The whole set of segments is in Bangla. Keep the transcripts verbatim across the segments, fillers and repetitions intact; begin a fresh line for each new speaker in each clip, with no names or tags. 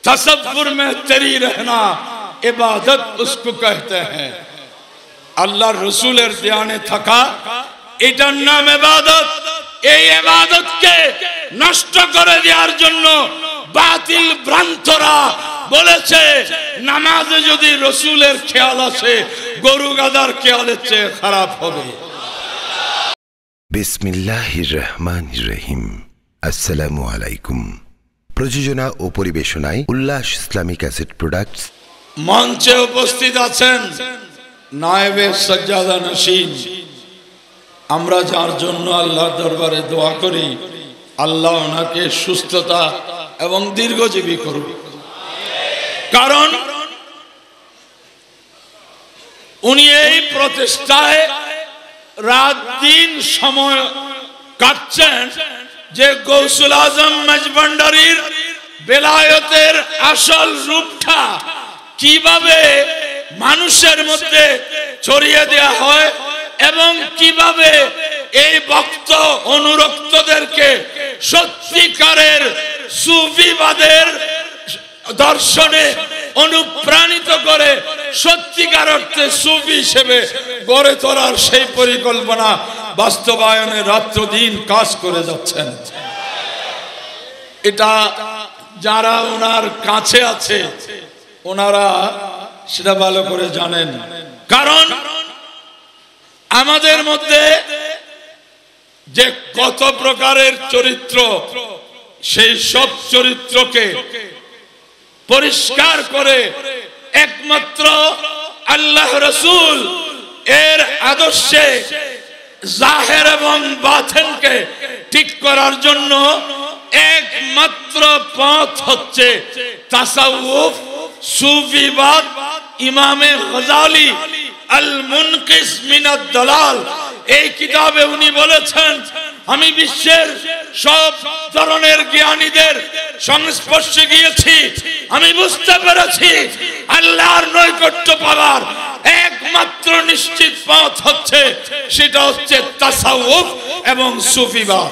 तसव्वुर में तेरी रहना इबादत उसको कहते हैं। আল্লাহর রাসূলের ধ্যানে থাকা এটার নাম ইবাদত। এই ইবাদতকে নষ্ট করে দেওয়ার জন্য বাতিল ভ্রান্তরা বলেছে নামাজে যদি রাসূলের খেয়াল আসে গরু গাদার খেয়ালের চেয়ে খারাপ হবে।
বিসমিল্লাহির রহমানির রহিম। আসসালামু আলাইকুম। প্রযোজনা ও পরিবেশনায় উল্লাস ইসলামিক অ্যাসেট প্রোডাক্টস।
মঞ্চে উপস্থিত আছেন নায়েবে সাজ্জাদা নশীন। আমরা যার জন্য আল্লাহর দরবারে দোয়া করি আল্লাহ ওনাকে সুস্থতা এবং দীর্ঘজীবী করুন। কারণ উনি এই প্রচেষ্টায় রাত দিন সময় কাটছেন যে গৌসুল আজম মজভান্ডারীর বেলায়েতের আসল রূপটা কিভাবে মানুষের মধ্যে ছড়িয়ে দেওয়া হয় এবং কিভাবে এই ভক্ত অনুরক্তদেরকে সত্যিকারের সুফিবাদের দর্শনে অনুপ্রাণিত করে সত্যিকার অর্থে সুফি হিসেবে গড়ে তোলার সেই পরিকল্পনা বাস্তবায়নে রাত্র দিন কাজ করে যাচ্ছেন। এটা যারা ওনার কাছে আছে ওনারা সেটা ভালো করে জানেন। কারণ আমাদের মধ্যে যে কত প্রকারের চরিত্র সেই সব চরিত্রকে পরিষ্কার করে একমাত্র আল্লাহ রাসূল এর আদর্শে জাহের এবং বাতিনকে ঠিক করার জন্য একমাত্র পথ হচ্ছে তাসাউফ সুফিবাদ। ইমামে গজালি আল মুনকিস মিনাদ দালাল এই কিতাবে উনি বলেছেন আমি বিশ্বের সব ধরনের জ্ঞানীদের সংস্পর্শে গিয়েছি, আমি বুঝতে পেরেছি আল্লাহর নৈকট্য পাওয়ার একমাত্র নিশ্চিত পথ হচ্ছে সেটা হচ্ছে তাসাউফ এবং সুফিবাদ।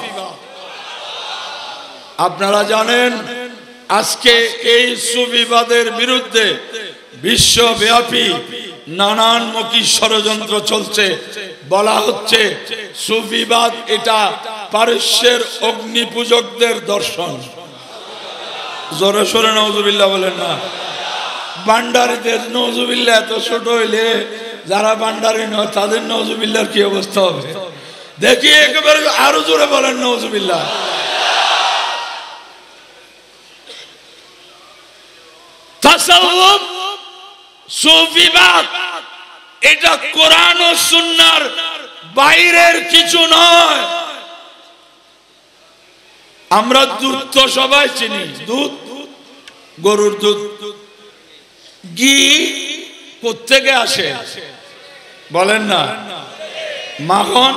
আপনারা জানেন আজকে এই সুফিবাদের বিরুদ্ধে বিশ্বব্যাপী নানানমুখী ষড়যন্ত্র চলছে। বলা হচ্ছে সুফিবাদ এটা পারস্যের অগ্নি পূজকদের দর্শন। জোরে সোরে নওজুবিল্লাহ বলেন না। ভান্ডারীদের নওজুবিল্লাহ এত ছোট হইলে যারা ভান্ডারী নয় তাদের নওজুবিল্লাহর কি অবস্থা হবে দেখি একেবারে আরো জোরে বলেন নওজুবিল্লাহ। তাসাউফ সুফিবাদ এটা কোরআন ও সুন্নাহর বাইরের কিছু নয়। আমরা দুধ তো সবাই চিনি, দুধ গরুর দুধ। ঘি কোত্থেকে আসে বলেন না? মাখন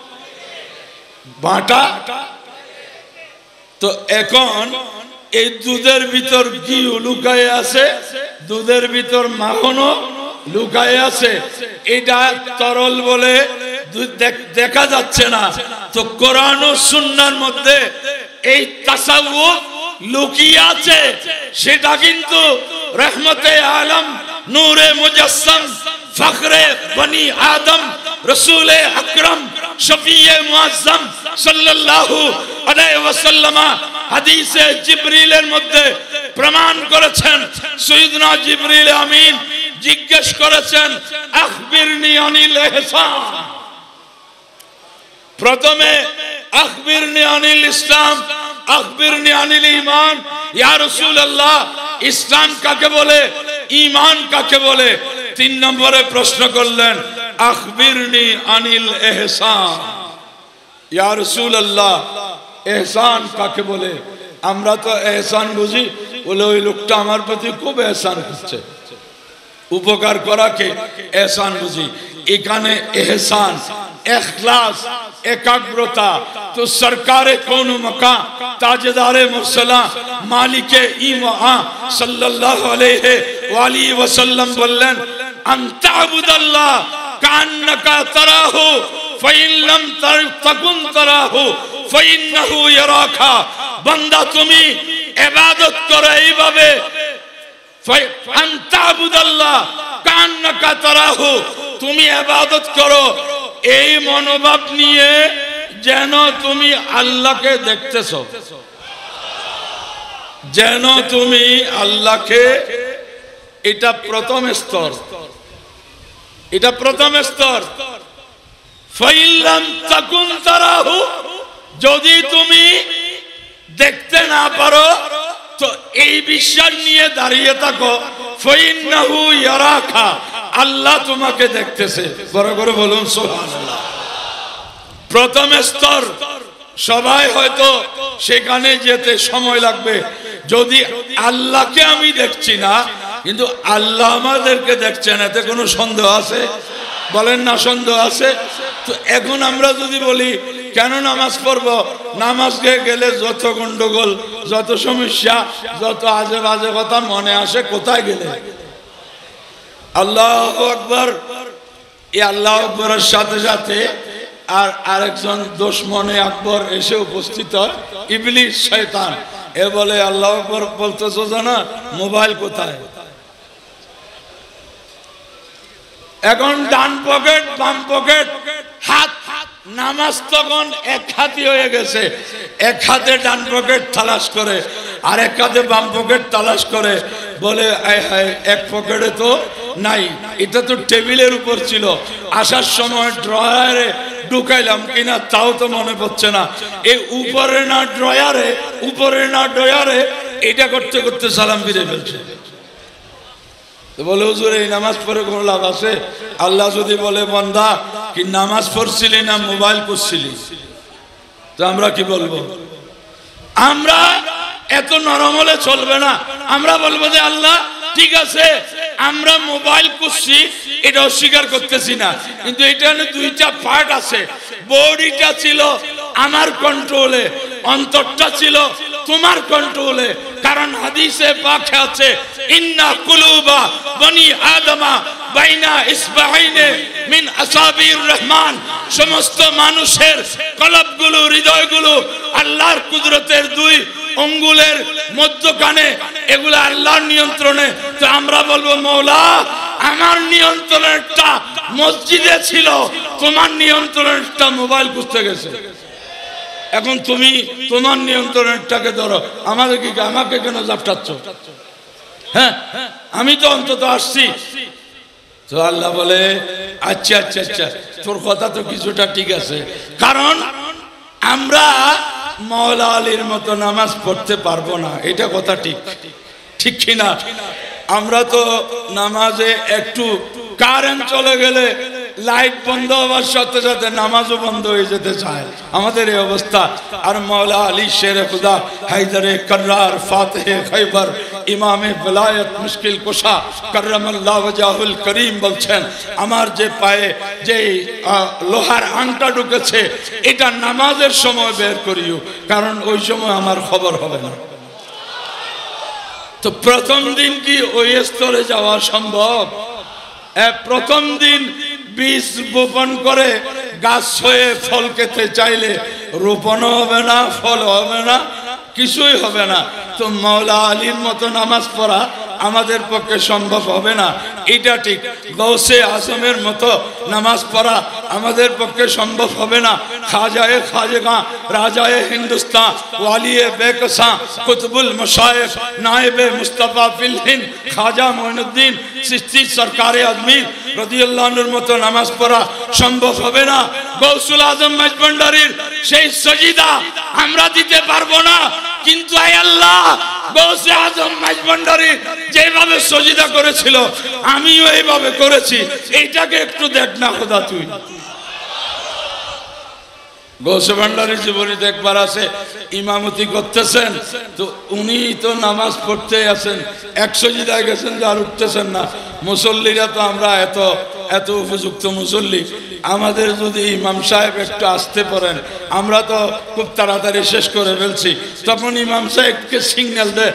বাটা। তো এখন এই দুধের ভিতর ঘি লুকায়ে আছে, দুধের ভিতর মাখনও লুকায়ে আছে। এটা তরল বলে দেখা যাচ্ছে না। তো কোরআন ও সুন্নাহর মধ্যে এই তাসাউফ লুকিয়ে আছে, সেটা কিন্তু রহমতে আলম নূরে মুজাসসাম ফখরে বনি আদম রসুলে আকরম শফিয়ে মুআজ্জম সাল্লাল্লাহু আলাইহি ওয়াসাল্লাম হাদিসে জিবরিলের মধ্যে প্রমাণ করেছেন। সাইয়্যিদনা জিবরিল আমিন জিজ্ঞেস করেছেন আখবিরনি আনিল ইহসান। প্রথমে আখবিরনি আনিল ইসলাম, আখবিরনি আনিল ঈমান। ইয়া রাসূলুল্লাহ ইসলাম কাকে বলে, ঈমান কাকে বলে? তিন নম্বরে প্রশ্ন করলেন আখবিরনি আনিল ইহসান। ইয়া রাসূলুল্লাহ ইহসান কাকে বলে? আমরা তো ইহসান বুঝি বলে ওই লোকটা আমার প্রতি খুব ইহসান করছে, উপকার করাকে ইহসান বুঝি। এখানে ইহসান ইখলাস একাগ্রতা। তো সরকারে কোন মকা তাজদারে মুরসালা মালিকে ইমা সাল্লাল্লাহু আলাইহি ওয়া আলিহি ওয়াসাল্লাম বললেন আনতাবুদাল্লাহ কান্নাকা তারাহু ফাইন লাম তাকুন তারাহু ফাইন্নাহু ইয়ারাকা। বান্দা তুমি ইবাদত করো এইভাবে তা'বুদাল্লাহ কান্নাকা তারাহু, তুমি ইবাদত করো এই মনোভাব নিয়ে যেন তুমি আল্লাহকে দেখতেছো, যেন তুমি আল্লাহকে। এটা প্রথম স্তর, এটা প্রথম স্তর। ফাইল্লাম তাকুন তারাহু, যদি তুমি দেখতে না পারো তো এই বিশ্বাস নিয়ে দাঁড়িয়ে থাকো, ফাইন্নাহু ইয়ারাকা, আল্লাহ তোমাকে দেখতেছে। বড় করে বলুন সুবহানাল্লাহ। প্রথম স্তর, সবাই হয়তো সেখানে যেতে সময় লাগবে। যদি আল্লাহকে আমি দেখছি না কিন্তু আল্লাহ আমাদেরকে দেখছেন, এতে কোনো সন্দেহ আছে? বলেন না সন্দেহ আছে? তো এখন আমরা যদি বলি কেন নামাজ পড়বো, নামাজে গেলে যত গন্ডগোল, যত সমস্যা, যত আজে বাজে কথা মনে আসে, কোথায় গেলে? আল্লাহু আকবার। এই আল্লাহু আকবরের সাথে সাথে আর আরেকজন দুশমনে আকবর এসে উপস্থিত হয়, ইবলিস শয়তান। এ বলে আল্লাহু আকবার বলতেছো জানা, মোবাইল কোথায়? এখন ডান পকেট বাম পকেট হাত, নামাজ তখন এক হাতি হয়ে গেছে। এক হাতে ডান পকেট তালাশ করে আর এক হাতে বাম পকেট তালাশ করে, বলে আয় হায় এক পকেটে তো নাই, এটা তো টেবিলের উপর ছিল, আসার সময় ড্রয়ারে ঢুকাইলাম কিনা তাও তো মনে পড়ছে না, এই উপরে না ড্রয়ারে, উপরে না ড্রয়ারে, এটা করতে করতে সালাম ফিরে ফেলছে। বলে হুজুর এই নামাজ পড়ে কোনো লাভ আছে? আল্লাহ যদি বলে বান্দা কি নামাজ পড়ছিলি না মোবাইল করছিলি, তো আমরা কি বলবো? আমরা এত নরম হলে চলবে না। আমরা বলবো যে আল্লাহ ঠিক আছে, আমরা মোবাইল করছি এটা অস্বীকার করতেছি না, কিন্তু এটা দুইটা পার্ট আছে। বডিটা ছিল আমার কন্ট্রোলে, অন্তরটা ছিল তোমার কন্ট্রোলে। কারণ হাদিসে পাকে আছে, ইন্না কুলুবা বনি আদমা বাইনা ইসবাইনে মিন আসাবির রহমান, সমস্ত মানুষের কলবগুলো, হৃদয়গুলো আল্লাহর কুদরতের দুই আঙ্গুলের মধ্যখানে, এগুলো আল্লাহর নিয়ন্ত্রণে। তো আমরা বলবো মওলা আমার নিয়ন্ত্রণেরটা মসজিদে ছিল, তোমার নিয়ন্ত্রণেরটা মোবাইল খুঁজতে গেছে। এখন তুমি তোমার নিয়ন্ত্রণেরটাকে ধরো, আমাদের কি, আমাকে কেন জাপটাচ্ছ? হ্যাঁ, আমি তো অন্তত আসছি। তো আল্লাহ বলে আচ্ছা আচ্ছা আচ্ছা, তোর কথা তো কিছুটা ঠিক আছে, কারণ আমরা মাওলা আলীর মতো নামাজ পড়তে পারবো না, এটা কথা ঠিক, ঠিক কিনা? আমরা তো নামাজে একটু কারেন্ট চলে গেলে, লাইট বন্ধ হওয়ার সাথে সাথে নামাজও বন্ধ হয়ে যেতে চায়, আমাদের এই অবস্থা। আর মাওলা আলী শেরে খুদা হায়দারে কর্রার ফাতেহে খৈবর ইমামে বেলায়েত মুশকিল কুশা কররামাল্লাহু ওয়াজহুল করিম বলছেন, আমার যে পায়ে যে লোহার আংটা ঢুকেছে এটা নামাজের সময় বের করিও, কারণ ওই সময় আমার খবর হবে না। তো প্রথম দিন কি ওই স্তরে যাওয়া সম্ভব? প্রথম দিন বীজ বপন করে গাছ হয়ে ফল খেতে চাইলে রোপণও হবে না, ফল হবে না, কিছুই হবে না। তো মাওলা আলীর মতো নামাজ পড়া আমাদের পক্ষে সম্ভব হবে না, এটা ঠিক। গৌসে আজমের মতো নামাজ পড়া আমাদের পক্ষে সম্ভব হবে না। খাজায়ে খাজগা, রাজায়ে হিন্দুস্তান, ওয়ালিয়ে বেকসা, কুতুবুল মশায়েখ, নায়েবে মুস্তাফা ফিল হিন্দ খাজা মঈনুদ্দিন চিশতি সরকারে আজমির রাদিয়াল্লাহু আনহুর মতো নামাজ পড়া সম্ভব হবে না। গৌসুল আজম মাইজভান্ডারীর সেই সজিদা আমরা দিতে পারবো না, কিন্তু আয় আল্লাহ গৌসে আজম মাইজভান্ডারী যেভাবে সজিদা করেছিল আমিও এইভাবে করেছি, এইটাকে একটু দেখ না খোদা তুই। গৌসে ভান্ডারীর জীবনীতে একবার আছে, ইমামতি করতেছেন, তো উনি তো নামাজ পড়তে আছেন, এক সজিদায় গেছেন যে আর উঠতেছেন না। মুসল্লিরা তো আমরা এত এত উপযুক্ত মুসল্লি, আমাদের যদি ইমাম সাহেব একটু আসতে পারেন, আমরা তো খুব তাড়াতাড়ি শেষ করে ফেলছি, তখন ইমাম সাহেবকে সিগন্যাল দেয়,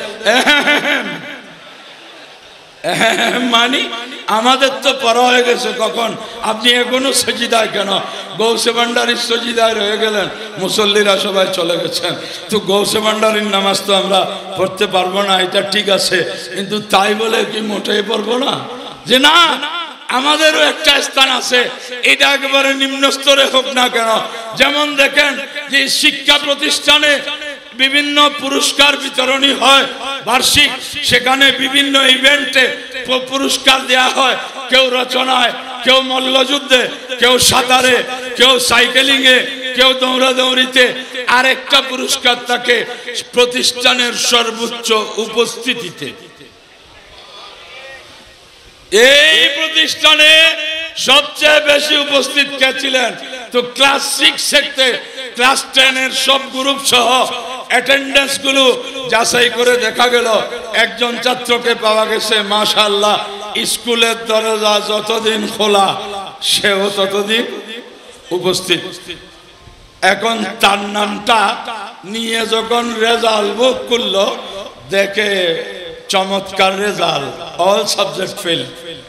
মানি আমাদের তো পড়া হয়ে গেছে কখন, আপনি এখনো সজিদায় কেন? গৌসে ভান্ডারীর সজিদায় রয়ে গেলেন, মুসল্লিরা সবাই চলে গেছেন। তো গৌসে ভান্ডারীর নামাজ তো আমরা পড়তে পারবো না, এটা ঠিক আছে, কিন্তু তাই বলে কি মোটেই পড়বো না? যে না, আমাদেরও একটা স্থান আছে, এটা একেবারে নিম্ন স্তরে হোক না কেন। যেমন দেখেন যে শিক্ষা প্রতিষ্ঠানে বিভিন্ন পুরস্কার বিতরণী হয় বার্ষিক, সেখানে বিভিন্ন ইভেন্টে পুরস্কার দেয়া হয়, কেউ রচনায়, কেউ মল্লযুদ্ধে, কেউ সাঁতারে, কেউ সাইকেলিং এ, কেউ দৌড়াদৌড়িতে। আর একটা পুরস্কার থাকে প্রতিষ্ঠানের সর্বোচ্চ উপস্থিতিতে। এই প্রতিষ্ঠানে সবচেয়ে বেশি উপস্থিত কে ছিলেন? তো ক্লাস সিক্স থেকে ক্লাস টেন এর সব গ্রুপ সহ অ্যাটেন্ডেন্স গুলো যাচাই করে দেখা গেল একজন ছাত্রকে পাওয়া গেছে মাশাআল্লাহ স্কুলের দরজা যতদিন খোলা সেও ততদিন উপস্থিত। এখন তার নামটা নিয়ে যখন রেজাল্ট বুক করলো, দেখে চমৎকার রেজাল্ট, অল সাবজেক্ট ফেল,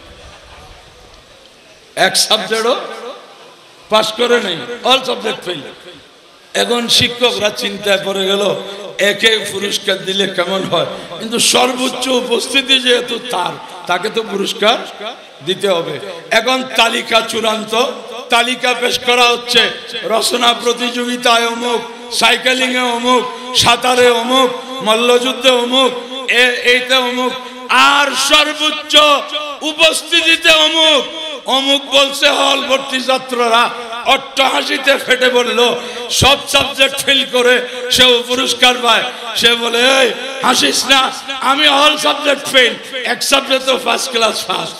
এক সাবজেক্টও পাস করে নেই, অল সাবজেক্ট ফেল। এখন শিক্ষকরা চিন্তায় পড়ে গেল একে পুরস্কার দিলে কেমন হয়, কিন্তু সর্বোচ্চ উপস্থিতি যেহেতু তার, তাকে তো পুরস্কার দিতে হবে। এখন তালিকা চূড়ান্ত, তালিকা পেশ করা হচ্ছে, রচনা প্রতিযোগিতায় অমুক, সাইকেলিং এ অমুক, সাঁতারে অমুক, মল্লযুদ্ধে অমুক, এইতে অমুক, আর সর্বোচ্চ উপস্থিতিতে অমুক। অমুক বলছে হল ভর্তি ছাত্ররা অট্টহাসিতে ফেটে পড়ল, সব সাবজেক্ট ফেল করে সেও পুরস্কার পায়। সে বলে এই হাসিস না, আমি অল সাবজেক্ট ফেল, এক সাবজেক্ট তো ফার্স্ট ক্লাস ফার্স্ট।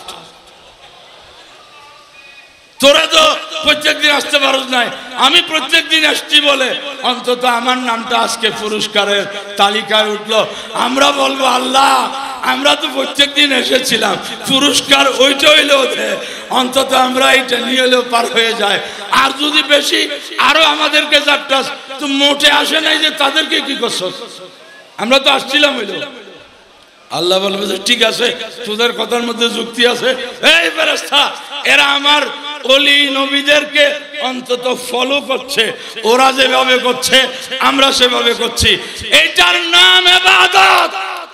তোরা তো প্রত্যেক দিন আসতে পারস নাই, আমি প্রত্যেক দিন আসছি বলে অন্তত আমার নামটা আজকে পুরস্কারের তালিকায় উঠলো। আমরা বলবো আল্লাহ, আমরা তো প্রত্যেক দিন এসেছিলাম, পুরস্কার ওইটা হইলেও দে, অন্তত আমরা এইটা নিয়ে এলেও পার হয়ে যায়। আর যদি বেশি আরো আমাদেরকে চারটাস, তো মোটে আসে নাই যে তাদেরকে কি করছো, আমরা তো আসছিলাম হইলো। আল্লাহ বলবে যে ঠিক আছে, তোদের কথার মধ্যে যুক্তি আছে, এই ফেরেশতা এরা আমার ওলি নবীদেরকে অন্তত ফলো করছে, ওরা যেভাবে করছে আমরা সেভাবে করছি, এইটার নাম ইবাদত,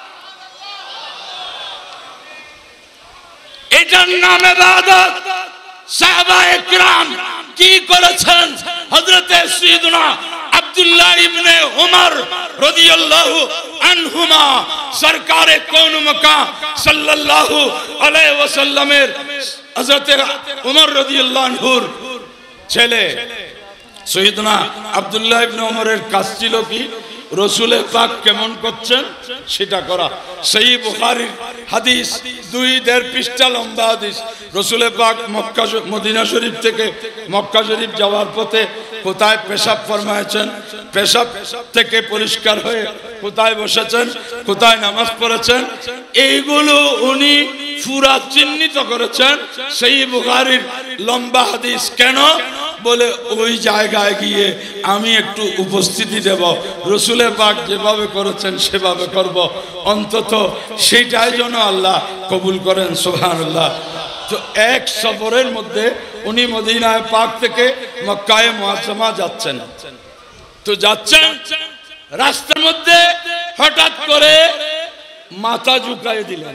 এটার নাম ইবাদত। সাহাবায়ে কিরাম কি করেছেন? হযরতে সাইয়্যিদুনা আব্দুল্লাহ ইবনে উমর রাদিয়াল্লাহু আনহুমা সরকারে কোন মক্কা সাল্লাল্লাহু আলাইহি ওয়াসাল্লামের হযরতে উমর রাদিয়াল্লাহু আনহুর ছেলে সাইয়্যিদুনা আব্দুল্লাহ ইবনে উমরের কাজ ছিল কি? রসুলের পাক কেমন করছেন সেটা করা। সহিহ বুখারীর হাদিস, দুই দেড় পৃষ্ঠা লম্বা হাদিস। রসুলের পাক মক্কা মদিনা শরীফ থেকে মক্কা শরীফ যাওয়ার পথে কোথায় পেশাব ফরমায়েছেন, পেশাব থেকে পরিষ্কার হয়ে কোথায় বসেছেন, কোথায় নামাজ পড়েছেন, এইগুলো উনি পুরা চিহ্নিত করেছেন। সহিহ বুখারীর লম্বা হাদিস। কেন? বলে ওই জায়গায় গিয়ে আমি একটু উপস্থিতি দেব, রসুলের পাক যেভাবে করেছেন সেভাবে করব, অন্তত সেইটাই যেন আল্লাহ কবুল করেন। সুবহানাল্লাহ। তো এক সফরের মধ্যে উনি মদিনায় পাক থেকে মক্কায়ে মুআজ্জামা যাচ্ছেন। তো যাচ্ছেন, রাস্তার মধ্যে হঠাৎ করে মাথা ঝুঁকায় দিলেন,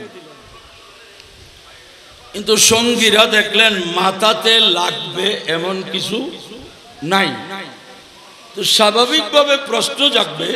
কিন্তু সঙ্গীরা দেখলেন মাথাতে লাগবে এমন কিছু নাই। তো স্বাভাবিকভাবে প্রশ্ন জাগবে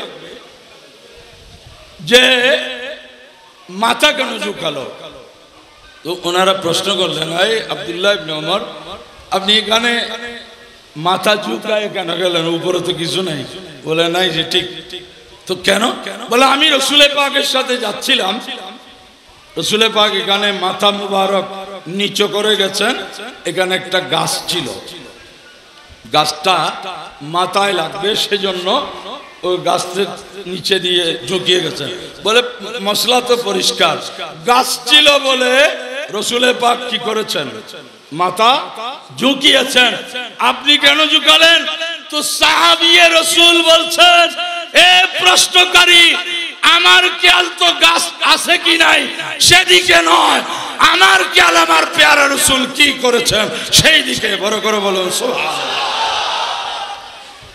যে মাথা কেন ঝুঁকালো? তো ওনারা প্রশ্ন করলেন, এই আব্দুল্লাহ ইবনে উমর, আপনি এখানে মাথা ঝুঁকায় কেন গেলেন? উপরে তো কিছু নাই। বলে নাই যে ঠিক। তো কেন? বলে আমি রসুলের পাকের সাথে যাচ্ছিলাম, রসুলের পাক এখানে মাথা মুবারক নিচু করে গেছেন, এখানে একটা গাছ ছিল, গাছটা মাথায় লাগবে সেজন্য ওই গাছের নিচে দিয়ে ঝুঁকিয়ে গেছেন। বলে মশলা তো পরিষ্কার, গাছ ছিল বলে রসুলের পাক কি করেছেন? মাথা ঝুঁকিয়েছেন। আপনি কেন ঝুঁকালেন? তো সাহাবিয়ে রসুল বলছেন, এ প্রশ্নকারী, আমার খেয়াল তো গাছ আছে কি নাই সেদিকে নয়, আমার খেয়াল আমার পেয়ারা রসুল কি করেছেন সেই দিকে। বড় করে বলুন সুবহানাল্লাহ।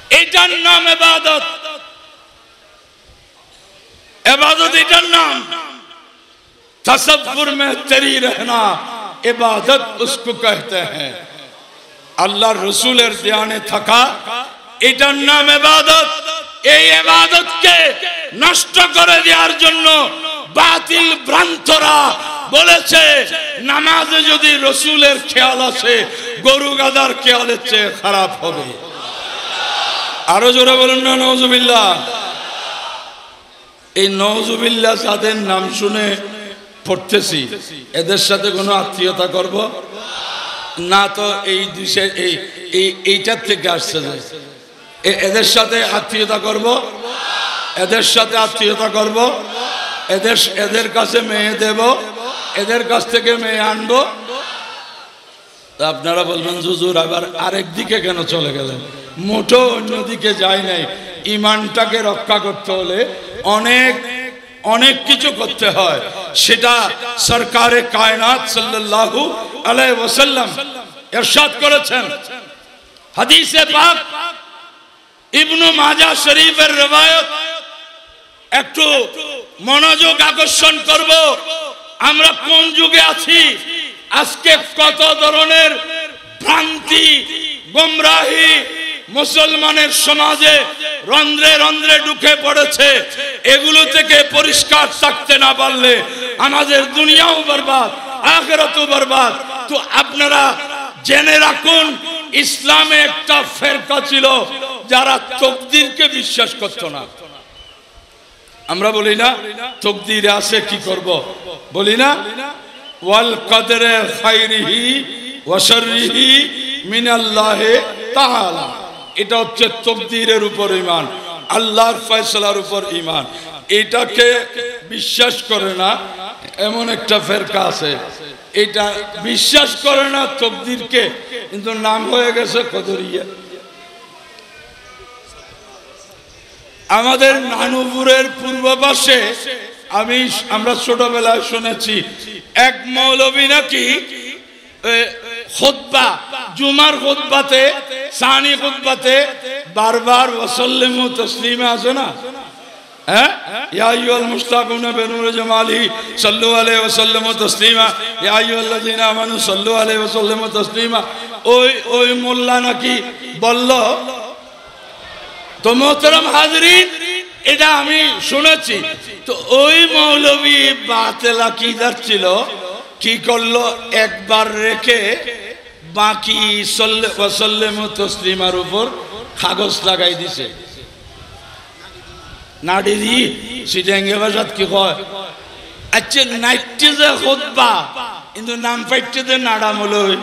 এটার নাম ইবাদত। इबादत इधर नाम तसव्वुर में तेरी रहना इबादत उसको कहते हैं। अल्लाह रसूलेर ध्याने थका इधर नाम इबादत। এই ইবাদতকে নষ্ট করে দেওয়ার জন্য বাতিল ভ্রান্তরা বলেছে নামাজে যদি রসুলের খেয়াল আসে গরু গাদার খেয়ালের চেয়ে খারাপ হবে। আরো জোরে বলুন না নাউজুবিল্লাহ। এই নওজুবিল্লাহ যাদের নাম শুনে পড়তেছি এদের সাথে কোনো আত্মীয়তা করব না, তো এই দেশে এই এইটার থেকে আসছে যে এদের সাথে আত্মীয়তা করব, এদের সাথে আত্মীয়তা করব, এদের এদের কাছে মেয়ে দেব, এদের কাছ থেকে মেয়ে আনবো। আপনারা বলবেন হুজুর আবার আরেক দিকে কেন চলে গেলেন? মোটো অন্যদিকে যায় নাই। ইমানটাকে রক্ষা করতে হলে অনেক অনেক কিছু করতে হয়। সেটা সরকারে কায়নাত সাল্লাল্লাহু আলাইহি ওয়াসাল্লাম ইরশাদ করেছেন। হাদিসে পাক ইবনে মাজাহ শরীফের রওয়ায়াত। একটু মনোযোগ আকর্ষণ করব, আমরা কোন যুগে আছি। আজকে কত ধরনের ভ্রান্তি গোমরাহি মুসলমানের সমাজে রন্ধ্রে রন্ধ্রে ঢুকে পড়েছে। এগুলো থেকে পরিষ্কার থাকতে না পারলে আমাদের দুনিয়াও বরবাদ, আখিরাতও বরবাদ। তো আপনারা জেনে রাখুন, ইসলামে একটা ফেরকা ছিল যারা তকদিরকে বিশ্বাস করত না। আমরা বলি না তকদিরে আছে কি করব, বলি না ওয়াল কদরে খায়রিহি ওয়া শাররিহি মিনাল্লাহি তাআলা। এটা হচ্ছে তকদিরের উপর ঈমান, আল্লাহর ফয়সালার উপর ঈমান। এটাকে বিশ্বাস করে না এমন একটা ফেরকা আছে, এটা বিশ্বাস করে না তকদিরকে, কিন্তু নাম হয়ে গেছে কদরিয়া। আমাদের নানুপুরের পূর্ব পাশে আমি আমরা ছোটবেলায় শুনেছি এক মৌলবী নাকি খুতবা জুমার খুতবাতে সানি খুতবাতে বারবার ওয়াসাল্লিমু তাসলিমা আছে না, হ্যাঁ ইয়া আইয়ুহাল মুশতাকুনা বিনুর জামালি সাল্লু আলাইহি ওয়াসাল্লিমু তাসলিমা ইয়া আইয়ুহাল্লাযিনা আমানু সাল্লু আলাইহি ওয়াসাল্লিমু তাসলিমা। ওই ওই মোল্লা নাকি বলল। তো মোহতারাম হাজরিন, এটা আমি শুনেছি। তো ওই মৌলবী বাতিল আকীদার ছিল, কি করলো একবার রেখে বাকি সাল্লাল্লাহু তাসলিমার উপর কাগজ লাগাই দিছে। নাড়ি দি সিটাঙ্গে ভাষাত কি কয়, আচ্ছা নাইটে যে খুতবা কিন্তু নাম পাইতে যে নাড়ামলই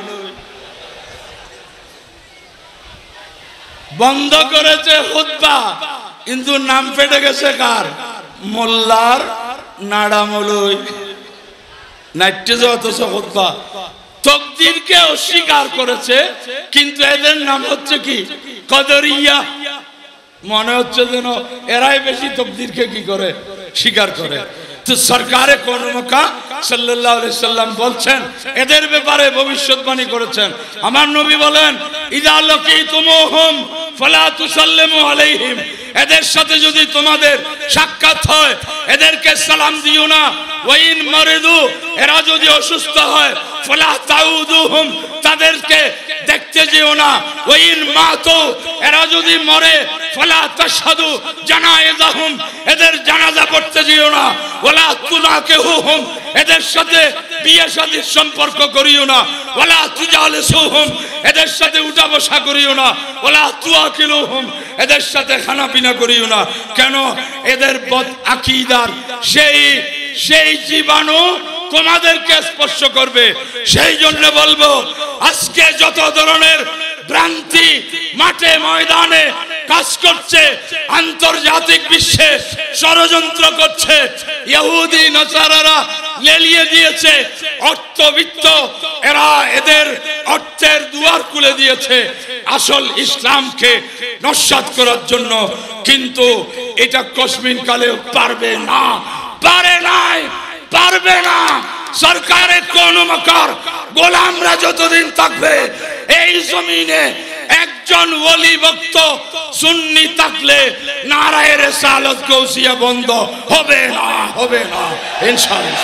বন্ধ করেছে খুতবা, কিন্তু নাম ফেটে গেছে কার? মোল্লার নাড়ামলই। নাইটে যে অথচ খুতবা তকদিরকে অস্বীকার করেছে, কিন্তু এদের নাম হচ্ছে কি কদরিয়া। মনে হচ্ছে যেন এরাই বেশি তকদিরকে কি করে স্বীকার করে। তো সরকারে কোন মক্কা সাল্লাল্লাহু আলাইহি সাল্লাম বলছেন, এদের ব্যাপারে ভবিষ্যৎবাণী করেছেন। আমার নবী বলেন ইযা লাকিতুমুহুম ফালা তুসাল্লিমু আলাইহিম। এদের সাথে যদি তোমাদের সাক্ষাৎ হয় এদেরকে সালাম দিও না। ওয়াইন মারিদু, এরা যদি অসুস্থ হয় ফালা তাউদুহুম, তাদেরকে দেখতে যেও না। ওয়াইন মাতু, এরা যদি মরে ফালা তাশহাদু জানাইজাহুম, এদের জানাজা পড়তে যেও না। ওয়ালা তুনাকিহুহুম, এদের সাথে বিয়ে শাদীর সম্পর্ক করিও না। ওয়ালা তুজালিসুহুম, এদের সাথে উঠা বসা করিও না। ওয়ালা তুআকিলুহুম, এদের সাথে খানা পিনা করিও না। কেন? এদের বদ আকীদার সেই সেই জীবাণু তোমাদেরকে স্পর্শ করবে। সেই জন্য বলবো আজকে যত ধরনের ভ্রান্তি মাঠে ময়দানে কাজ করছে, আন্তর্জাতিক বিশ্বে ষড়যন্ত্র করছে, ইহুদি নাসারারা লেলিয়ে দিয়েছে অর্থবিত্ত, এরা এদের অর্থের দুয়ার খুলে দিয়েছে আসল ইসলামকে নস্যাৎ করার জন্য। কিন্তু এটা কসমিন কালেও পারবে না, পারে নাই, পারবে না। সরকারের কোন মকার গোলামরা যতদিন থাকবে এই জমিনে একজন একজন ওলি ভক্ত সুন্নি থাকলে নারায়ে রিসালাত গৌসিয়া বন্ধ হবে না, হবে না ইনশাআল্লাহ।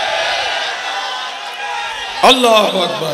আল্লাহু আকবার।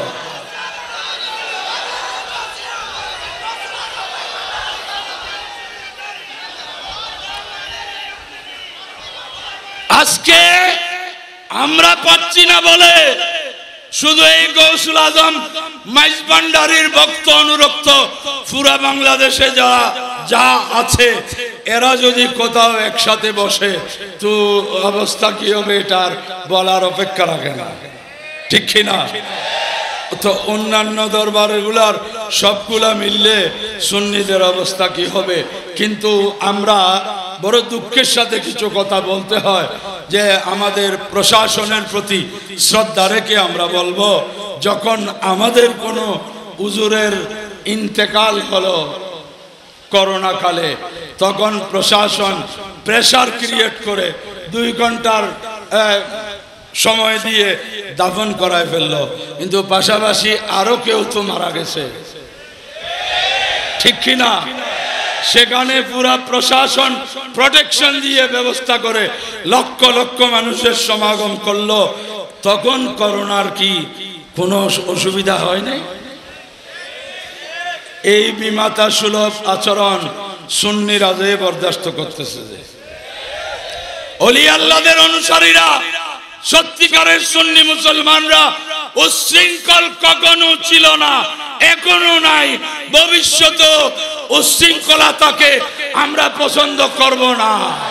আজকে আমরা পাচ্ছি না বলে শুধু এই গৌসুল আজম মাইজ ভান্ডারীর ভক্ত অনুরক্ত পুরা বাংলাদেশে যারা যা আছে এরা যদি কোথাও একসাথে বসে তো অবস্থা কি হবে এটার বলার অপেক্ষা রাখে না, ঠিক কিনা? তো অন্যান্য দরবারগুলার সবগুলা মিললে সুন্নিদের অবস্থা কি হবে? কিন্তু আমরা বড় দুঃখের সাথে কিছু কথা বলতে হয় যে আমাদের প্রশাসনের প্রতি শ্রদ্ধা রেখে আমরা বলবো, যখন আমাদের কোনো হুজুরের ইন্তেকাল হলো করোনা কালে, তখন প্রশাসন প্রেসার ক্রিয়েট করে দুই ঘন্টার সময় দিয়ে দাফন করায় ফেললো, কিন্তু পাশাপাশি আরো কেউ তো মারা গেছে, ঠিক কিনা? সেখানে পুরা প্রশাসন প্রোটেকশন দিয়ে ব্যবস্থা করে লক্ষ লক্ষ মানুষের সমাগম করলো, তখন করোনার কি কোনো অসুবিধা হয় নাই? এই বিমাতা সুলভ আচরণ সুন্নি রাজে বরদাস্ত করতেছে। যে ওলি আল্লাহদের অনুসারীরা, সত্যিকারের সুন্নি মুসলমানরা উচ্ছৃঙ্খল কখনো ছিল না, এখনো নাই, ভবিষ্যতে উচ্ছৃঙ্খলতাকে আমরা পছন্দ করব না।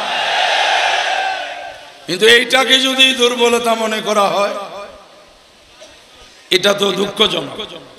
কিন্তু এইটাকে যদি দুর্বলতা মনে করা হয়, এটা তো দুঃখজনক।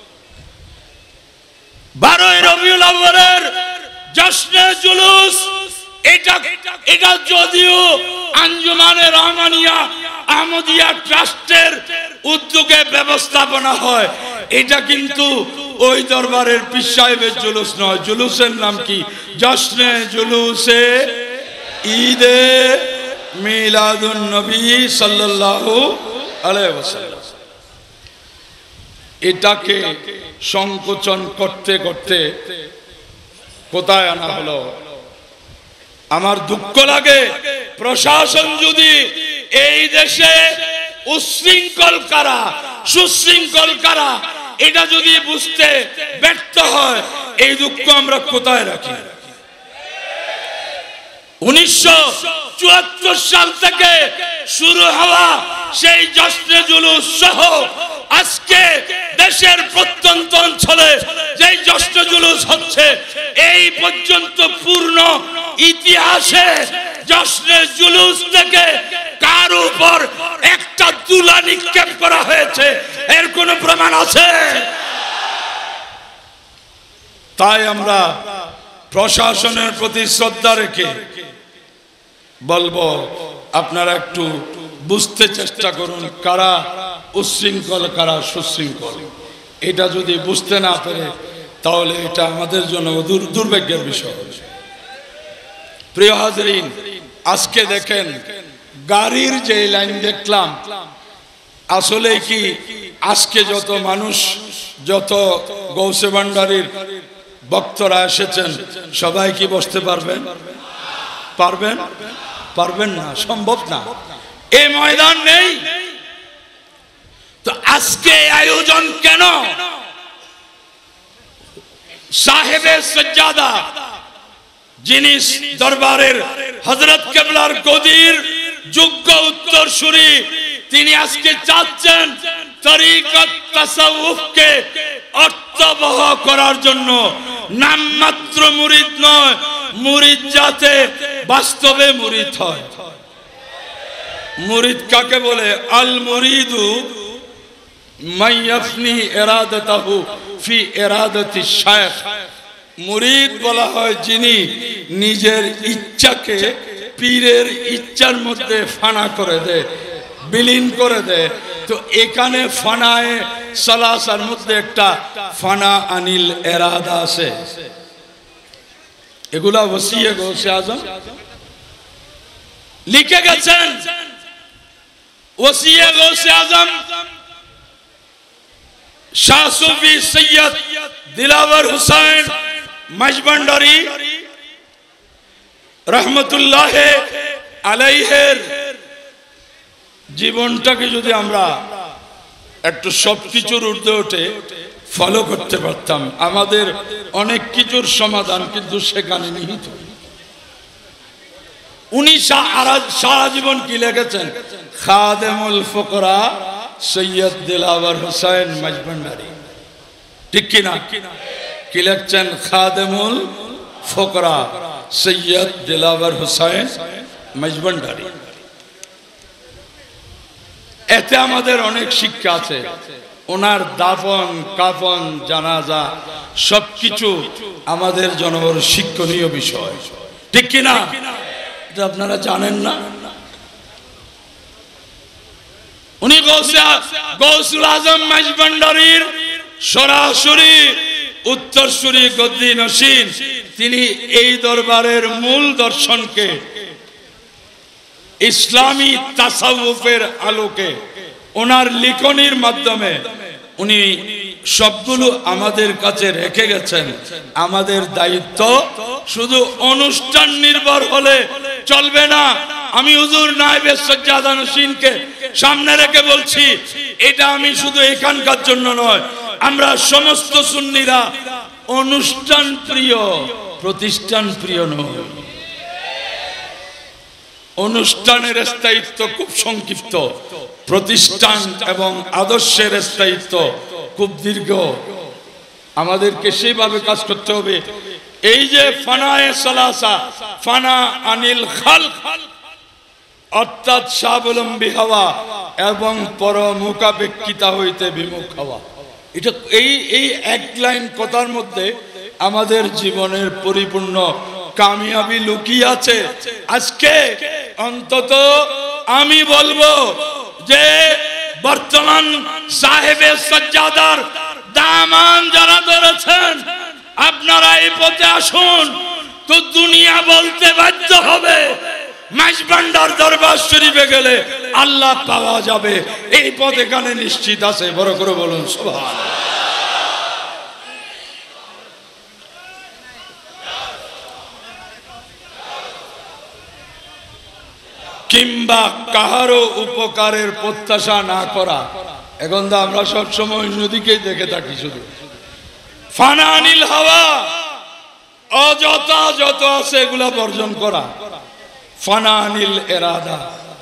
বারোই রবিউল আউয়ালের জশ্নে জুলুস, এটা এটা যদিও আঞ্জুমানে রহমানিয়া আহমদিয়া ট্রাস্টের উদ্যোগে ব্যবস্থাপনা হয়, এটা কিন্তু ওই দরবারের পীর সাহেবের জুলুস নয়। জুলুসের নাম কি? জশ্নে জুলুসে ঈদে মিলাদুন নবী সাল্লাল্লাহু আলাইহি ওয়াসাল্লাম। এটাকে সংকোচন করতে করতে কোথায় আনা হলো? আমার দুঃখ লাগে, প্রশাসন যদি এই দেশে উচ্ছৃঙ্খল কারা সুশৃঙ্খল কারা এটা যদি বুঝতে ব্যর্থ হয়, এই দুঃখ আমরা কোথায় রাখি? উনিশশো চুয়াত্তর সাল থেকে শুরু হওয়া সেই জশ্নে জুলুস সহ আজকে দেশের প্রত্যন্ত অঞ্চলে যেই জশ্নে জুলুস হচ্ছে, এই পর্যন্ত পূর্ণ ইতিহাসে জশ্নে জুলুস থেকে কার উপর একটা তুলা নিক্ষেপ করা হয়েছে এর কোন প্রমাণ আছে? তাই আমরা প্রশাসনের প্রতি শ্রদ্ধা রেখে বলবো, আপনারা একটু বুঝতে চেষ্টা করুন কারা উচ্ছৃঙ্খল কারা সুশৃঙ্খল। এটা যদি বুঝতে না পারে তাহলে এটা আমাদের জন্য দুর্ভাগ্যের বিষয়। প্রিয় হাজরিন, আজকে দেখেন গাড়ির যে লাইন দেখলাম, আসলে কি আজকে যত মানুষ, যত গৌসে ভান্ডারীর ভক্তরা এসেছেন, সবাই কি বসতে পারবেন? পারবেন? পারবেন না, সম্ভব না, এই ময়দান নেই। তো আজকে আয়োজন কেন? সাহেবে সজ্জাদা, যিনি দরবারের হযরত কেবলার গদির যোগ্য উত্তরসূরি, তিনি আজকে চাচ্ছেন তরিকত তাসাউফকে অর্থবহ করার জন্য। নামমাত্র মুরিদ নয়, মুরিদ যাতে বাস্তবে মুরিদ হয়। মুরিদ কাকে বলে? আল মুরিদু মাইয়াফনি ইরাদাতাহু ফি ইরাদাতি শায়খ। মুরিদ বলা হয় যিনি নিজের ইচ্ছাকে পীরের ইচ্ছার মধ্যে ফানা করে দেয়, বিলীন করে দেয়। তো এখানে ফানায়ে সালাসার মধ্যে একটা ফানা আনিল ইরাদা আছে। এগুলা ওসিয়ে গৌসে আজম লিখে গেছেন। ওসিয়ে গৌসে আজম শাহ সুফি সৈয়দ দিলাওয়ার হুসাইন মাঝভান্ডারী রহমতুল্লাহ আলাইহের জীবনটাকে যদি আমরা একটু সবকিছুর ঊর্ধ্বে উঠে ফলো করতে পারতাম, আমাদের অনেক কিছুর সমাধান কিন্তু সেখানে নিহিত। উনি সারা জীবন কি লিখেছেন? খাদেমুল ফুকরা সৈয়দ দিলাওয়ার হোসেন মাঝভান্ডারী, ঠিক কিনা? কি লিখছেন? খাদেমুল ফুকরা সৈয়দ দিলাওয়ার হোসেন মাঝভান্ডারী। এতে আমাদের অনেক শিক্ষা আছে। ওনার দাফন কাফন জানাজা সবকিছু আমাদের জন্য শিক্ষণীয় বিষয়, ঠিক কিনা? এটা আপনারা জানেন না? উনি গৌসুল আজম মাঝভান্ডারীর সরাসরি উত্তরসূরি গদ্দি নসীন। তিনি এই দরবারের মূল দর্শনকে ইসলামী তাসাউফের আলোকে ওনার লিখনির মাধ্যমে উনি সবগুলো আমাদের কাছে রেখে গেছেন। আমাদের দায়িত্ব শুধু অনুষ্ঠান নির্ভর হলে চলবে না। আমি হুজুর নায়েবে সজ্জাদা নসীনকে সামনে রেখে বলছি, এটা আমি শুধু এখানকার জন্য নয়, আমরা সমস্ত সুন্নিরা অনুষ্ঠান প্রিয়, প্রতিষ্ঠান প্রিয় নয়। অনুষ্ঠানের স্থায়িত্ব খুব সংক্ষিপ্ত, প্রতিষ্ঠান এবং আদর্শের স্থায়িত্ব খুব দীর্ঘ। আমাদেরকে সেইভাবে কাজ করতে হবে। এই যে ফানায়ে সালাসা, ফানা আনিল খালক, অর্থাৎ স্বাবলম্বী হওয়া এবং পরমুখাপেক্ষিতা হইতে বিমুখ হওয়া, এটা এই এই এক লাইন কথার মধ্যে আমাদের জীবনের পরিপূর্ণ কামিয়াবি লুকিয়ে আছে। আজকে অন্তত আমি বলবো যে বর্তমান সাহেবে সজ্জাদার দামান যারা ধরেছেন, আপনারা এই পথে আসুন, তো দুনিয়া বলতে বাধ্য হবে মাঝভান্ডার দরবার শরীফে গেলে আল্লাহ পাওয়া যাবে। এই পথ এখানে নিশ্চিত আছে। বড় করে বলুন সুবহানাল্লাহ। কিংবা কাহারও উপকারের প্রত্যাশা না করা। এখন তো আমরা সবসময় অন্যদিকেই দেখে থাকি শুধু। ফানা আনিল হাওয়া, অযথা যত আছে এগুলা বর্জন করা। ফানা আনিল এরাদা,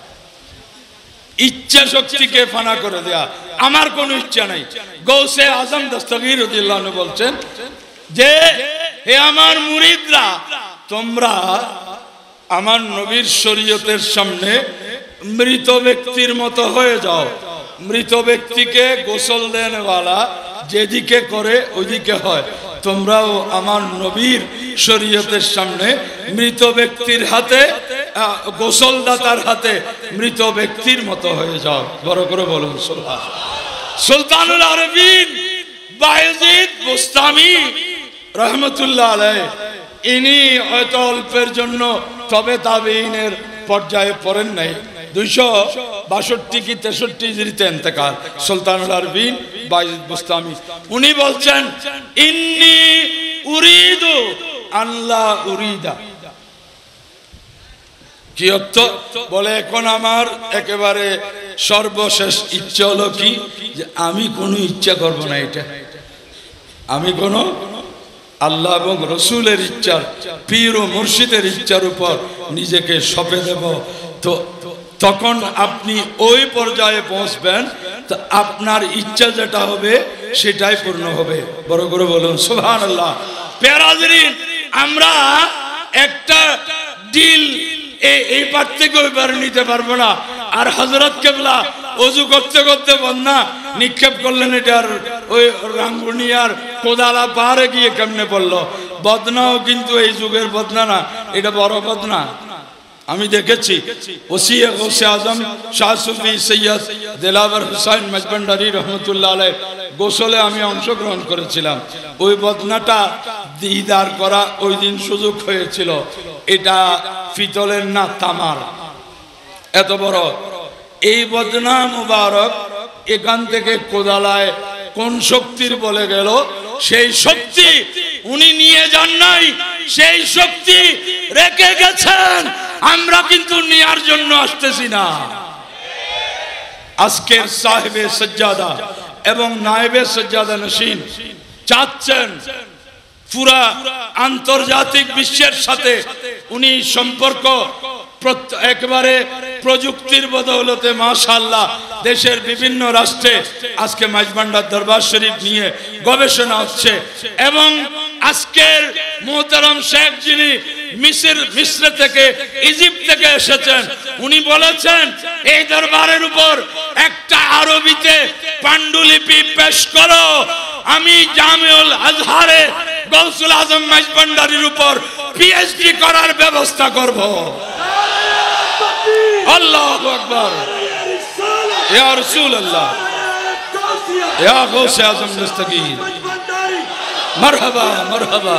ইচ্ছা শক্তিকে ফানা করে দেয়া। আমার কোনো ইচ্ছা নাই। গৌসে আজম দস্তগীর রাদিয়াল্লাহু আনহু বলছেন যে, হে আমার মুরিদরা, তোমরা আমার নবীর শরীয়তের সামনে মৃত ব্যক্তির মতো হয়ে যাও। মৃত ব্যক্তিকে গোসল দেনওয়ালা যেদিকে করে ওইদিকে হয়, তোমরাও আমার নবীর শরীয়তের সামনে মৃত ব্যক্তির হাতে, গোসলদাতার হাতে মৃত ব্যক্তির মতো হয়ে যাও। বড় করে বলুন সুবহানাল্লাহ। সুলতানুল আরবিন বায়েজিদ বুস্তামি রহমতুল্লাহ আলাইহি, ইনি হয়তো অল্পের জন্য তবে তাবেঈনের পর্যায়ে পড়েন নাই। দুইশো বাষট্টি কি তেষট্টি হিজরিতে ইন্তেকাল সুলতানুল আরবিন বায়েজিদ বুস্তামি। উনি বলছেন, ইন্নী উরিদু আল্লাহ উরিদা। কি অর্থ? বলে, এখন আমার একেবারে সর্বশেষ ইচ্ছা হলো কি, যে আমি কোনো ইচ্ছা করব না। এটা আমি কোনো আল্লাহ এবং রসুলের ইচ্ছার, পীর ও মুর্শিদের ইচ্ছার উপর নিজেকে সঁপে দেব। তো তখন আপনি ওই পর্যায়ে পৌঁছবেন, তো আপনার ইচ্ছা যেটা হবে সেটাই পূর্ণ হবে। বড় করে বলুন সুবহানাল্লাহ। প্যারা হাজরিন, আমরা একটা ডিল এই পার থেকে ওই পারে নিতে পারবো না। আর হযরত কেবলা ওযু করতে করতে বন্যা নিক্ষেপ করলেন, এটার ওই রাঙ্গুনিয়ার কোদালা পাহাড়ে গিয়ে কেমনে পড়লো। বদনাও কিন্তু এই যুগের বদনা না, এটা বড় বদনা। আমি দেখেছি ওসিয়ে গৌসে আজম শাহ সুফি সৈয়দ দিলাওয়ার হোসেন মাঝভান্ডারী রহমতুল্লাহ আলাইহি গোসলে আমি অংশগ্রহণ করেছিলাম। ওই বদনাটা দিদার করা ওই দিন সুযোগ হয়েছিল। এটা পিতলের না তামার, এত বড় এই বদনা মুবারক। এখান থেকে কোদালায় কোন শক্তির বলে গেল, সেই শক্তি উনি নিয়ে যান নাই, সেই শক্তি রেখে গেছেন, আমরা কিন্তু নেয়ার জন্য আসতেছি না। আজকের সাহেবে সজ্জাদা এবং নায়েবে সজ্জাদা নশীন চাচ্ছেন পুরা আন্তর্জাতিক বিশ্বের সাথে উনি সম্পর্ক একবারে প্রযুক্তির বদৌলতে মাশাআল্লাহ দেশের বিভিন্ন রাষ্ট্রে আজকে মাইজভান্ডার দরবার শরীফ নিয়ে গবেষণা হচ্ছে। এবং আজকের মুহতারাম শেখ যিনি মিশর মিশর থেকে ইজিপ্ট থেকে এসেছেন, উনি বলেছেন এই দরবারের উপর একটা আরবিতে পাণ্ডুলিপি পেশ করো, আমি জামিউল আজহারে গৌসুল আজম মাইজভান্ডারির উপর পিএইচডি করার ব্যবস্থা করব। আল্লাহু আকবার, ইয়া রাসূলুল্লাহ, ইয়া গৌসে আজম দস্তগীর, মারহাবা মারহাবা।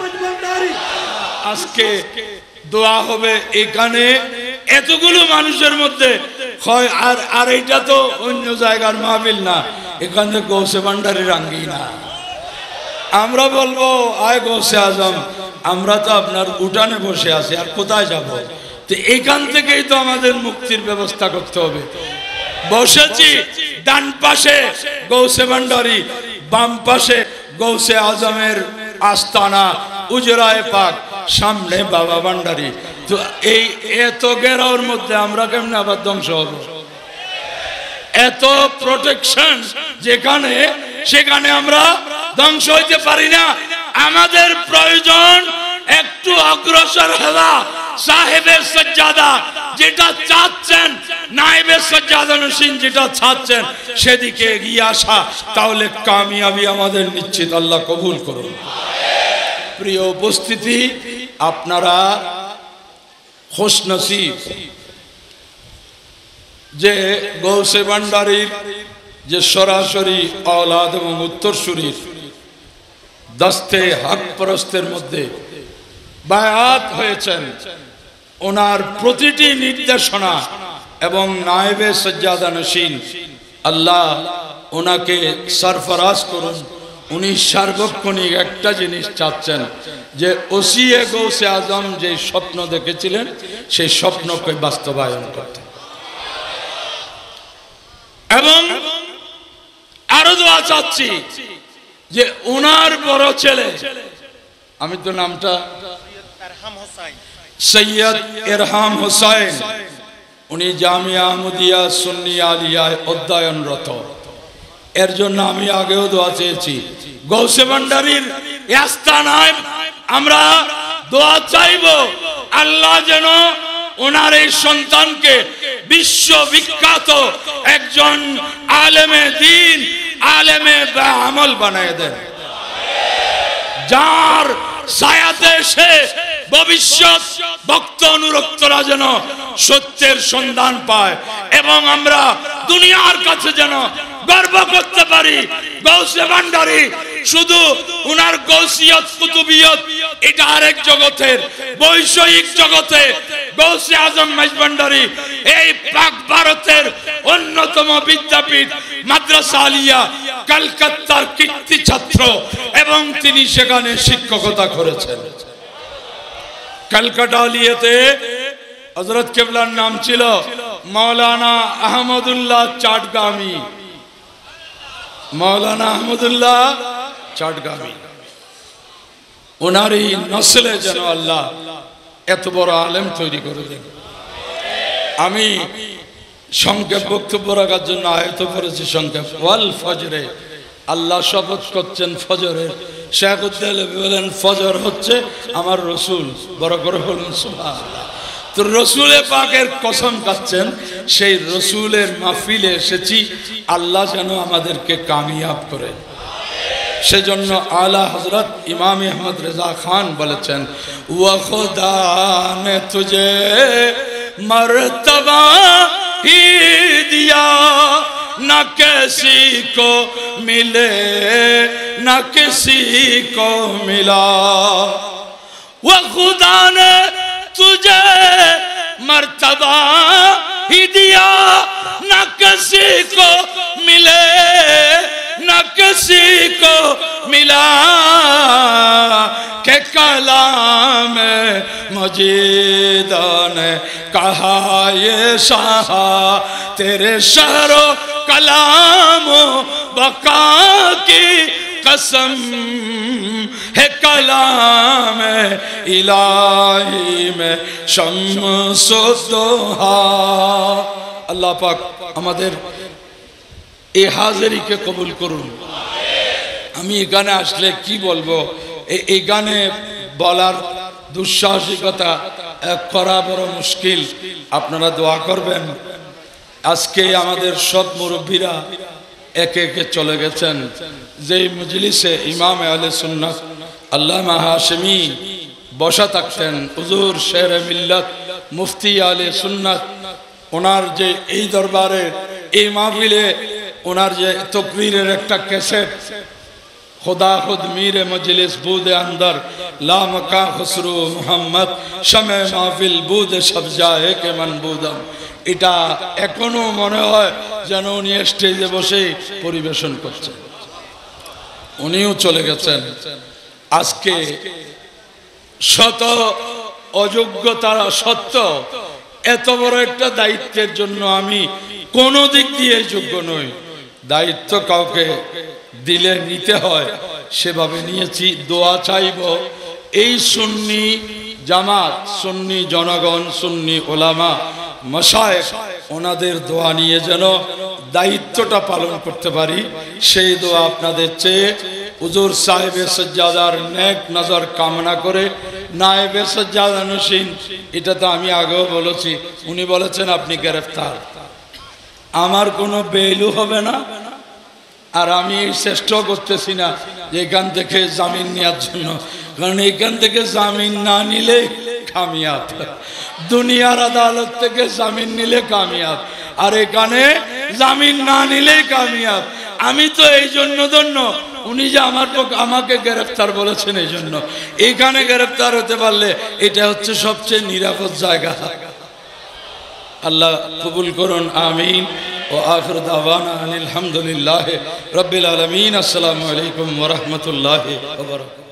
আজকে দোয়া হবে এখানে এতগুলো মানুষের মধ্যে, আর আর এটা তো অন্য জায়গার মাহফিল না, এখানে গৌসে ভান্ডারির আঙ্গিনা। আমরা বলবো আয় গৌসে আজম, আমরা তো আপনার উঠানে বসে আছি, আর কোথায় যাব? তো এখান থেকেই তো আমাদের মুক্তির ব্যবস্থা করতে হবে। বসেছি ডান পাশে গৌসে ভান্ডারি, বাম পাশে গৌসে আজমের আস্তানা উজরায়ে পাক, সামনে বাবা ভান্ডারি। তো এই এত ঘেরাওর মধ্যে আমরা কেমনে আবার ধ্বংস হব? এত প্রোটেকশন যেখানে, সেখানে আমরা ধ্বংস হইতে পারি না। আমাদের প্রয়োজন একটু অগ্রসর হওয়া। সাহেবের সজ্জাদা যেটা চাচ্ছেন, নায়েবে সজ্জাদা নশীন যেটা চাচ্ছেন, সেদিকে এগিয়ে আসা, তাহলে কামিয়াবি আমাদের নিশ্চিত। আল্লাহ কবুল করুন। প্রিয় উপস্থিতি, আপনারা খুশনসিব যে গৌসে ভান্ডারির যে সরাসরি औलाद এবং উত্তরসূরির দস্তে হক পরস্তের মধ্যে বায়াত হয়েছেন। ওনার প্রতিটি নির্দেশনা এবং নায়েবে সজ্জাদা নশীন, আল্লাহ ওনাকে সরফরাজ করুন। উনি সার্বক্ষণিক একটা জিনিস চাচ্ছেন যে ওসিয়ে গৌসে আজম যে স্বপ্ন দেখেছিলেন, সেই স্বপ্নকে বাস্তবায়ন করতে। এবং আরো দোয়া চাচ্ছি যে ওনার বড় ছেলে, আমি তো নামটা সৈয়দ এরহাম হোসাইন, উনি জামিয়া আহমদিয়া সুন্নি আলিয়ায় অধ্যয়নরত। এর জন্য আমি আগেও দোয়া চেয়েছি। গৌসে ভান্ডারির আস্তানায় আমরা দোয়া চাইব, আল্লাহ যেন ওনার এই সন্তানকে বিশ্ববিখ্যাত একজন আলেমে দ্বীন, আলেমে আমল বানায় দেন, যার ছায়াতে সে ভবিষ্যৎ ভক্ত অনুরক্তরা যেন সত্যের সন্ধান পায়, এবং আমরা দুনিয়ার কাছে যেন গর্ব করতে পারি গৌসে ভান্ডারি শুধু উনার গৌসিয়ত কুতুবিয়ত এটা আরেক জগতের, বৈষয়িক জগতে গৌসে আজম মাইজভান্ডারি এই পাক ভারতের অন্যতম বিদ্যাপীঠ মাদ্রাসা আলিয়া কলকাতার কীর্তি ছাত্র, এবং তিনি সেখানে শিক্ষকতা করেছেন। কলকাতা আলিয়াতে হযরত কেবলার নাম ছিল মাওলানা আহমদুল্লাহ চাটগামি। মাওলানা আহমদুল্লাহ চাটগামি, ওনারই নসলে যেন আল্লাহ এত বড় আলেম তৈরি করে দেন। আমি সংক্ষেপ বক্তব্য রাখার জন্য আয়ত করেছি সংক্ষেপ। ওয়াল ফজরে, আল্লাহ শপথ করছেন ফজরের। শেখ উদ্দিন বলেন ফজর হচ্ছে আমার রসুল, বড় করে বলুন সুবহানাল্লাহ। তো রসুলে পাকের কসম খাচ্ছেন, সেই রসুলের মাহফিলে এসেছি, আল্লাহ যেন আমাদেরকে কামিয়াব করে। সেজন্য আলা হযরত ইমাম আহমদ রেজা খান বলেছেন, ওয়া খুদা নে তুঝে মর্তবা হি দিয়া না কিসি কো মিলে না কিসি কো মিলা, ওয়া খুদা নে तुझे मर्तबा ही दिया ना किसी को मिले ना न किसी को मिला के कलाम मजीदा ने कहा ये शाह तेरे शहरो कलामो बका की कसम है कलाम इलाही में शम्सो दोहा। अल्लाह पाक আমাদের এই হাজিরিকে কবুল করুন। আমি এই গানে আসলে কি বলবো, এই গানে বলার দুঃসাহসিকতা করা বড় মুশকিল। আপনারা দোয়া করবেন। আজকে আমাদের সব মুরব্বীরা একে একে চলে গেছেন। যেই মজলিসে ইমাম আহলে সুন্নাত আল্লামা হাশিমি বসা থাকতেন, হুজুর শেরে মিল্লাত মুফতি আহলে সুন্নাত, ওনার যে এই দরবারে এই মাহফিলে ওনার যে তকরীরের একটা ক্যাসেট खुदा खुद मीर मजलिस बूद अंदर लामका खुसरू मोहम्मद शमे महफिल बूद सब जाए के मन बुदम, এটা এখনো মনে হয় যেন উনি স্টেজে বসে পরিবেশন করছেন। উনিও চলে গেছেন। আজকে শত অযোগ্যতার সত্ত্বেও এত বড় একটা দায়িত্বের জন্য আমি কোনো দিক দিয়ে যোগ্য নই। দায়িত্ব কাউকে দিলে নিতে হয়, সেভাবে নিয়েছি। দোয়া চাইব এই সুন্নি জামাত, সুন্নি জনগণ, সুন্নি ওলামা মাশায়েখ, ওনাদের দোয়া নিয়ে যেন দায়িত্বটা পালন করতে পারি, সেই দোয়া আপনাদের চেয়ে হুজুর সাহেবে সজ্জাদার নেক নজর কামনা করে নায়েবে সজ্জাদা নশীন, এটা তো আমি আগেও বলেছি, উনি বলেছেন আপনি গ্রেফতার, আমার কোনো বেইলু হবে না। আর আমি চেষ্টা করতেছি না যে এখান থেকে জামিন নেওয়ার জন্য, কারণ এখান থেকে জামিন না নিলে কামিয়াব, দুনিয়ার আদালত থেকে জামিন নিলে কামিয়াব, আর এখানে জামিন না নিলেই কামিয়াব। আমি তো এই জন্য ধন্য উনি যে আমার আমাকে গ্রেফতার বলেছেন, এই জন্য এইখানে গ্রেফতার হতে পারলে এটা হচ্ছে সবচেয়ে নিরাপদ জায়গা। আল্লাহ কবুল করুন, আমিন। ও আখির দাওয়ানা আলহামদুলিল্লাহ রাব্বিল আলামিন। আসসালামু আলাইকুম ওয়া রাহমাতুল্লাহি ওয়া বারাকাতুহু।